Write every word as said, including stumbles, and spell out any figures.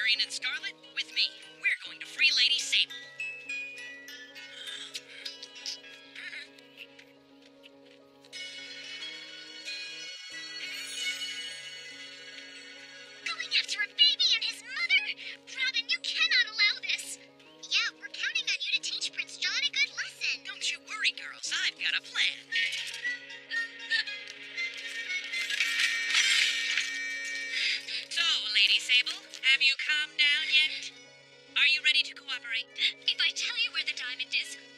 Green and Scarlet, with me. We're going to free Lady Sable. Going after a baby and his mother? Robin, you cannot allow this. Yeah, we're counting on you to teach Prince John a good lesson. Don't you worry, girls. I've got a plan. So, Lady Sable, have you calmed down yet? Are you ready to cooperate? If I tell you where the diamond is,